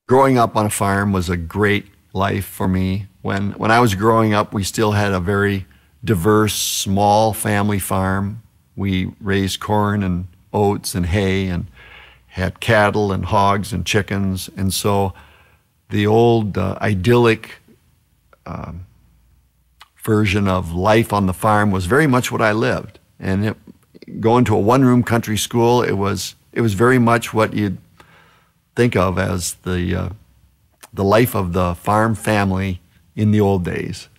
Growing up on a farm was a great life for me. When I was growing up, we still had a very diverse, small family farm. We raised corn and oats and hay and had cattle and hogs and chickens. And so the old idyllic version of life on the farm was very much what I lived. And going to a one-room country school, it was very much what you'd think of as the life of the farm family in the old days.